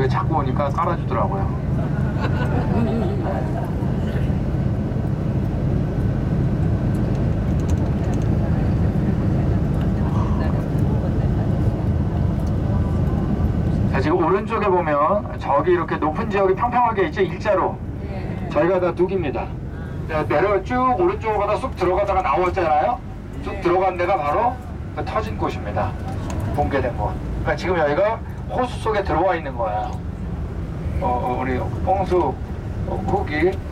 이거 자꾸 오니까 깔아주더라고요. 자, 지금 오른쪽에 보면 저기 이렇게 높은 지역이 평평하게 있죠. 일자로. 저희가 다 둑입니다. 내려 쭉 오른쪽으로 가다 쑥 들어가다가 나왔잖아요. 쭉 들어간 데가 바로 그 터진 곳입니다. 붕괴된 곳. 그러니까 지금 여기가 호수 속에 들어와 있는 거예요. 우리 홍수 훅이